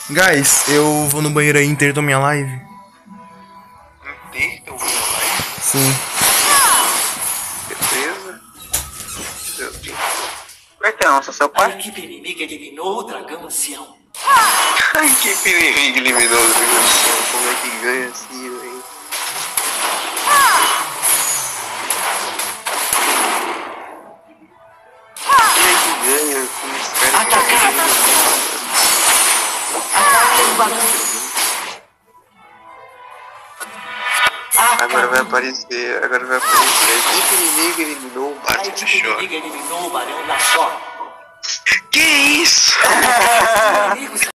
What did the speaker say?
Guys, eu vou no banheiro aí interromper minha live. Interromper minha live? Sim. Beleza. Meu Deus. Bertão, só seu A pai? equipe inimiga eliminou o dragão ancião. A equipe inimiga eliminou o dragão ancião. Como é que ganha assim, velho? Quem é que ganha com esse cara? Ataque invadido. Agora vai aparecer. A equipe inimiga eliminou o A Barão da equipe Shore. inimiga eliminou o Barão da Shore. Que isso? Os inimigos